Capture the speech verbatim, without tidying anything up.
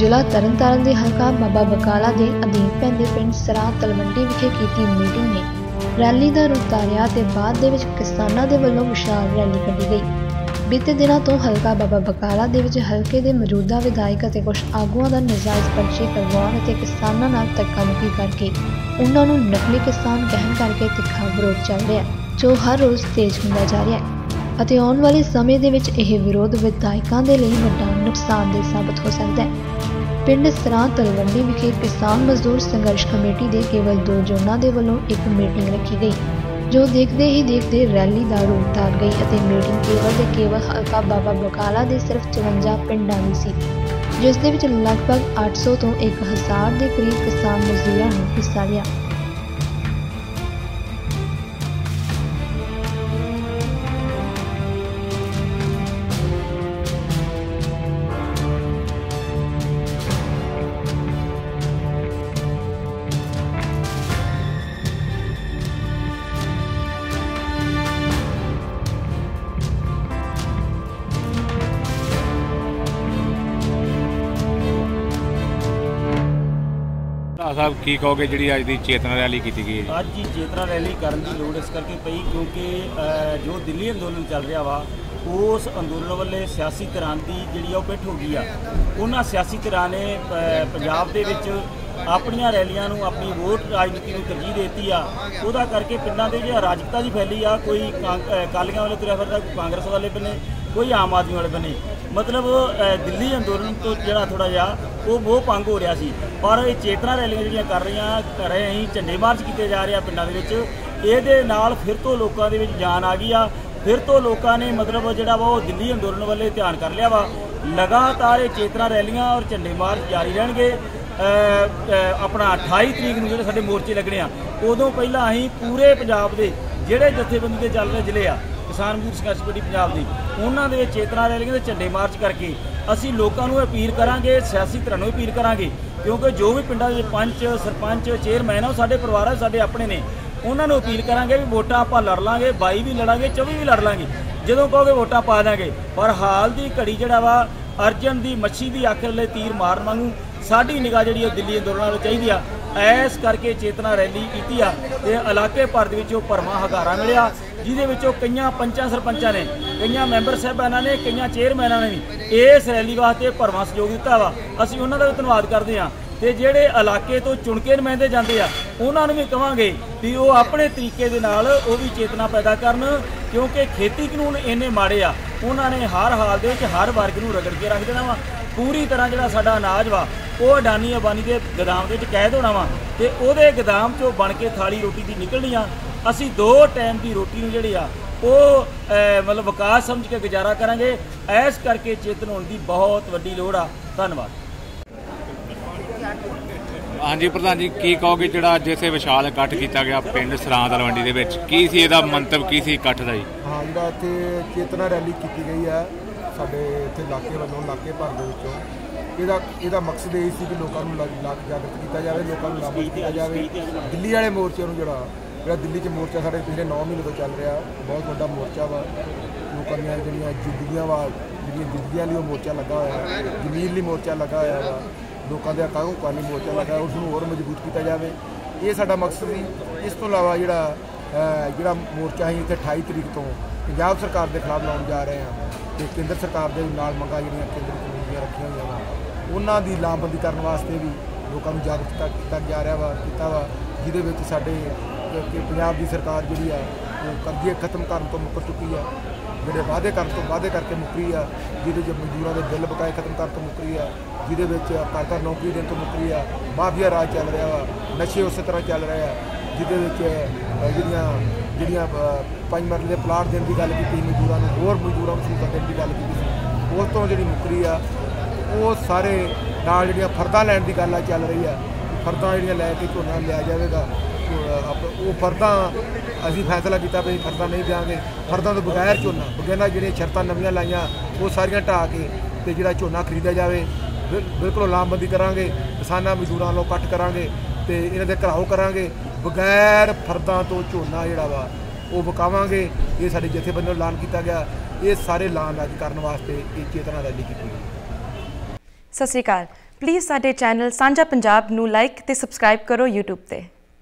ਜ਼ਿਲ੍ਹਾ ਤਰਨਤਾਰਨ ਦੇ ਹਲਕਾ ਬਾਬਾ ਬਕਾਲਾ ਦੇ ਅਧੀਨ ਪੈਂਦੇ ਪਿੰਡ ਸਰਾਂ ਤਲਵੰਡੀ ਵਿਖੇ ਕੀਤੀ ਮੀਟਿੰਗ ਨੇ ਰੈਲੀ ਦਾ ਰੂਪ ਧਾਰਿਆ ਤੇ ਬਾਅਦ ਦੇ ਵਿੱਚ ਕਿਸਾਨਾਂ ਦੇ ਵੱਲੋਂ ਵਿਸ਼ਾਲ ਰੈਲੀ ਕੱਢੀ ਗਈ। ਬੀਤੇ ਦਿਨਾਂ ਤੋਂ ਹਲਕਾ ਬਾਬਾ ਬਕਾਲਾ ਦੇ ਵਿੱਚ ਹਲਕੇ ਦੇ ਮੌਜੂਦਾ ਵਿਧਾਇਕ ਅਤੇ ਕੁਝ ਆਗੂਆਂ ਦਾ ਨਜਾਇਜ਼ ਪਰਚੇ ਕਰਵਾਉਣ ਅਤੇ ਕਿਸਾਨਾਂ ਨਾਲ ਧੱਕਾਮੁੱਕੀ ਕਰਕੇ ਉਹਨਾਂ ਨੂੰ ਨਕਲੀ ਕਿਸਾਨ ਕਹਿਣ ਕਰਕੇ ਤਿੱਖਾ ਵਿਰੋਧ ਚੱਲ ਰਿਹਾ ਜੋ ਹਰ ਰੋਜ਼ ਤੇਜ਼ ਹੁੰਦਾ ਜਾ ਰਿਹਾ ਹੈ ਅਤੇ ਆਉਣ ਵਾਲੇ ਸਮੇਂ ਦੇ ਵਿੱਚ ਇਹ ਵਿਰੋਧ ਵਿਧਾਇਕਾਂ ਦੇ ਲਈ ਵੱਡਾ ਨੁਕਸਾਨਦੇਹ ਸਾਬਤ ਹੋ ਸਕਦਾ ਹੈ। ਪਿੰਡ ਸਰਾਂ ਤਲਵੰਡੀ ਵਿਖੇ ਕਿਸਾਨ ਮਜ਼ਦੂਰ ਸੰਘਰਸ਼ ਕਮੇਟੀ ਦੇ ਕੇਵਲ ਦੋ ਜ਼ੋਨਾਂ ਦੇ ਵੱਲੋਂ ਇੱਕ ਮੀਟਿੰਗ ਰੱਖੀ ਗਈ ਜੋ ਦੇਖਦੇ ਹੀ ਦੇਖਦੇ ਰੈਲੀ ਦਾ ਰੂਪ ਧਾਰ ਗਈ ਅਤੇ ਮੀਟਿੰਗ ਕੇਵਲ ਤੇ ਕੇਵਲ ਹਲਕਾ ਬਾਬਾ ਬਕਾਲਾ ਦੇ ਸਿਰਫ ਚੁਰੰਜਾ ਪਿੰਡਾਂ ਦੀ ਸੀ ਜਿਸ ਦੇ ਵਿੱਚ ਲਗਭਗ ਅੱਠ ਸੌ ਤੋਂ ਇੱਕ ਹਜ਼ਾਰ ਦੇ ਕਰੀਬ ਕਿਸਾਨ ਮਜ਼ਦੂਰਾਂ ਨੇ ਹਿੱਸਾ ਲਿਆ। साहब की कहोगे जी अज की चेतना रैली की गई है? अज की चेतना रैली करने की लोड़ इस करके पई क्योंकि जो दिल्ली अंदोलन चल रहा वा उस अंदोलन वाले सियासी धिरां की जी पिठ हो गई आ। उन्होंने सियासी धिरां ने पंजाब दे विच अपनियां रैलियां नूं अपनी वोट राजनीति नूं तरजीह देती आ। उहदा करके पिंडां दे जो अराजकता जी फैली आ, कोई अकालियां वाले तुरिया फिरदा, कोई कांग्रेस वाले बने, कोई आम आदमी वाले बने। मतलब दिल्ली अंदोलन तो जो थोड़ा जहा वो मोह भंग हो रहा सी, पर ये चेतना रैलियां जिहड़ियां कर रही कर रहे हैं, झंडे मार्च किए जा रहे हैं पिंडां दे विच, इहदे नाल फिर तो लोगों के विच जान आ गई आ। फिर तो लोगों ने मतलब जिहड़ा वा दिल्ली अंदोलन वाले ध्यान कर लिया वा। लगातार ये चेतना रैलियां और झंडे मार्च जारी रहणगे। अपना अठाई तरीक नूं जिहड़े साडे मोर्चे लगने आ उदों पहलां असीं पूरे पंजाब दे जिहड़े जथेबंदी दे चल रहे जिले आ किसान मजदूर संघर्ष कमेटी पंजाब दी उन्हां दे चेतना रैलियां ते झंडे मार्च करके असीं लोकां नूं अपील करांगे, सियासी धिरां नूं अपील करांगे क्योंकि जो भी पिंडां दे पंच सरपंच चेयरमैन आ साडे परिवार आ, साडे अपने ने। उन्हां नूं अपील करांगे भी वोटां आपां लड़ लांगे, बाई भी लड़ांगे, चौबी भी लड़ लांगे, जदों कहोगे वोटां पा देंगे। पर हाल दी घड़ी जिहड़ा वा अर्जन दी मच्छी दी अख ले तीर मारन वांगू साडी निगाह जिहड़ी दिल्ली अंदोलन नाल चाहीदी आ। इस करके चेतना रैली की आ ते इलाके भर दे विच भरमा हगारा मिलिया जिहदे विचों कईयां पंचां सरपंचां ने, कईयां मैंबर साहिबानां ने, कईयां चेयरमैनां ने भी इस रैली वास्ते भरमा सहयोग दिता वा। असीं उन्हां दा भी धन्नवाद करदे हां ते जिहड़े इलाके तो चुन के नुमाइंदे जांदे आ उन्हां नूं भी कहांगे भी वो अपने तरीके दे नाल वो भी चेतना पैदा करन क्योंकि खेती कानून इन्ने माड़े आ, उन्हां ने हर हाल दे विच हर वर्ग नूं रगड़ के रख देना वा। पूरी तरह जिहड़ा साडा अनाज वा वो अडानी अबानी के गोदाम दे विच कैद होना वा ते उहदे गोदाम चों बन के थाली रोटी दी निकलनी आ। असीं दो टाइम की रोटी नूं जिहड़ी आ वो मतलब विकास समझ के गुजारा करांगे। इस करके चेतन होने की बहुत वड्डी लोड़ आ। धन्नवाद। हाँ जी प्रधान जी की कहोगे जिहड़ा अज इत्थे विशाल इकट्ठ किया गया पिंड सरां तलवंडी दे विच की सी इहदा मंतव की सी इकट्ठ दा जी? हाँ जिहड़ा इत्थे चेतना रैली की गई है साडे इत्थे इलाके वालों इलाके भर दे विचों ਇਹਦਾ ਇਹਦਾ ਮਕਸਦ ਇਹ ਸੀ ਕਿ ਲੋਕਾਂ ਨੂੰ ਜਾਗਰੂਕ ਕੀਤਾ ਜਾਵੇ, ਲੋਕਾਂ ਨੂੰ ਲਾਭਾਂਵਿਤ ਕੀਤਾ ਜਾਵੇ। ਦਿੱਲੀ ਵਾਲੇ ਮੋਰਚੇ ਨੂੰ ਜਿਹੜਾ ਜਿਹੜਾ ਦਿੱਲੀ 'ਚ ਮੋਰਚਾ ਸਾਡੇ ਪਿਛਲੇ ਨੌ ਮਹੀਨੇ ਤੋਂ ਚੱਲ ਰਿਹਾ ਬਹੁਤ ਵੱਡਾ ਮੋਰਚਾ ਵਾ। ਲੋਕਾਂ ਦੀਆਂ ਜਿਹੜੀਆਂ ਜ਼ਿੰਦਗੀਆਂ ਵਾ ਜਿਹੜੀਆਂ ਜ਼ਿੰਦਗੀਆਂ ਲਈ ਉਹ ਮੋਰਚਾ ਲੱਗਾ ਹੋਇਆ, ਜ਼ਮੀਨ ਲਈ ਮੋਰਚਾ ਲੱਗਾ ਹੋਇਆ ਵਾ, ਲੋਕਾਂ ਦੇ ਹੱਕਾਂ ਹੁਕਮਾਂ ਲਈ ਮੋਰਚਾ ਲੱਗਾ, ਉਸ ਨੂੰ ਹੋਰ ਮਜ਼ਬੂਤ ਕੀਤਾ ਜਾਵੇ। ਇਹ ਸਾਡਾ ਮਕਸਦ ਸੀ। ਇਸ ਤੋਂ ਇਲਾਵਾ ਜਿਹੜਾ ਜਿਹੜਾ ਮੋਰਚਾ ਅਸੀਂ ਇੱਥੇ ਅਠਾਈ ਤਰੀਕ ਤੋਂ ਪੰਜਾਬ ਸਰਕਾਰ ਦੇ ਖਿਲਾਫ ਲਾਉਣ ਜਾ ਰਹੇ ਹਾਂ ਅਤੇ ਕੇਂਦਰ ਸਰਕਾਰ ਦੇ ਨਾਲ ਮੰਗਾਂ ਜਿਹੜੀਆਂ ਕੇਂਦਰ ਕਮੇਟੀਆਂ ਰੱਖੀਆਂ ਹੋਈਆਂ ਵਾ ਉਹਨਾਂ ਦੀ ਲਾਮਬੰਦੀ ਕਰਨ ਵਾਸਤੇ ਵੀ ਲੋਕਾਂ ਨੂੰ ਜਾਗਰੂਕ ਕੀਤਾ ਜਾ ਰਿਹਾ ਵਾ ਕੀਤਾ ਵਾ ਜਿਹਦੇ ਵਿੱਚ ਸਾਡੇ ਕਿ ਪੰਜਾਬ ਦੀ ਸਰਕਾਰ ਜਿਹੜੀ ਆ ਉਹ ਕਰਜ਼ੇ ਖਤਮ ਕਰਨ ਤੋਂ ਮੁੱਕਰ ਚੁੱਕੀ ਆ, ਜਿਹੜੇ ਵਾਅਦੇ ਕਰਨ ਤੋਂ ਵਾਅਦੇ ਕਰਕੇ ਮੁੱਕਰੀ ਆ, ਜਿਹਦੇ 'ਚ ਮਜ਼ਦੂਰਾਂ ਦੇ ਬਿੱਲ ਬਕਾਏ ਖਤਮ ਕਰਨ ਤੋਂ ਮੁੱਕਰੀ ਆ, ਜਿਹਦੇ ਵਿੱਚ ਘਰ ਘਰ ਨੌਕਰੀ ਦੇਣ ਤੋਂ ਮੁੱਕਰੀ ਆ, ਮਾਫੀਆ ਰਾਜ ਚੱਲ ਰਿਹਾ ਵਾ, ਨਸ਼ੇ ਉਸੇ ਤਰ੍ਹਾਂ ਚੱਲ ਰਹੇ ਆ, ਜਿਹਦੇ ਵਿੱਚ ਜਿਹੜੀਆਂ ਜਿਹੜੀਆਂ ਪੰਜ ਮਰਲੇ ਦੇ ਪਲਾਟ ਦੇਣ ਦੀ ਗੱਲ ਕੀਤੀ ਮਜ਼ਦੂਰਾਂ ਨੂੰ, ਹੋਰ ਮਜ਼ਦੂਰਾਂ ਨੂੰ ਸਹੂਲਤਾਂ ਦੇਣ ਦੀ ਗੱਲ ਕੀਤੀ ਸੀ, ਉਸ ਤੋਂ ਜਿਹੜੀ ਮੁੱਕਰੀ ਆ ਉਹ ਸਾਰੇ ਨਾਲ ਜਿਹੜੀਆਂ ਫਰਦਾਂ ਲੈਣ ਦੀ ਗੱਲ ਆ ਚੱਲ ਰਹੀ ਆ। ਫਰਦਾਂ ਜਿਹੜੀਆਂ ਲੈ ਕੇ ਝੋਨਾ ਲਿਆ ਜਾਵੇਗਾ ਉਹ ਫਰਦਾਂ ਅਸੀਂ ਫੈਸਲਾ ਕੀਤਾ ਵੀ ਫਰਦਾਂ ਨਹੀਂ ਦਿਆਂਗੇ। ਫਰਦਾਂ ਤੋਂ ਬਗੈਰ ਝੋਨਾ ਬਗੈਰ ਜਿਹੜੀਆਂ ਸ਼ਰਤਾਂ ਨਵੀਆਂ ਲਾਈਆਂ ਉਹ ਸਾਰੀਆਂ ਢਾਹ ਕੇ ਅਤੇ ਜਿਹੜਾ ਝੋਨਾ ਖਰੀਦਿਆ ਜਾਵੇ ਬਿਲਕੁਲ ਲਾਮਬੰਦੀ ਕਰਾਂਗੇ। ਕਿਸਾਨਾਂ ਮਜ਼ਦੂਰਾਂ ਨੂੰ ਇਕੱਠ ਕਰਾਂਗੇ ਅਤੇ ਇਹਨਾਂ ਦੇ ਘਰਾਓ ਕਰਾਂਗੇ। ਬਗੈਰ ਫਰਦਾਂ ਤੋਂ ਝੋਨਾ ਜਿਹੜਾ ਵਾ ਉਹ ਵਿਕਾਵਾਂਗੇ। ਇਹ ਸਾਡੇ ਜਥੇਬੰਦੀ ਨੂੰ ਐਲਾਨ ਕੀਤਾ ਗਿਆ। ਇਹ ਸਾਰੇ ਐਲਾਨ ਅੱਜ ਕਰਨ ਵਾਸਤੇ ਇਹ ਚੇਤਨਾ ਰੈਲੀ ਕੀਤੀ ਗਈ। ਸਤਿ ਸ਼੍ਰੀ ਅਕਾਲ। ਪਲੀਜ਼ ਸਾਡੇ ਚੈਨਲ ਸਾਂਝਾ ਪੰਜਾਬ ਨੂੰ ਲਾਈਕ ਤੇ ਸਬਸਕ੍ਰਾਈਬ ਕਰੋ YouTube ਤੇ।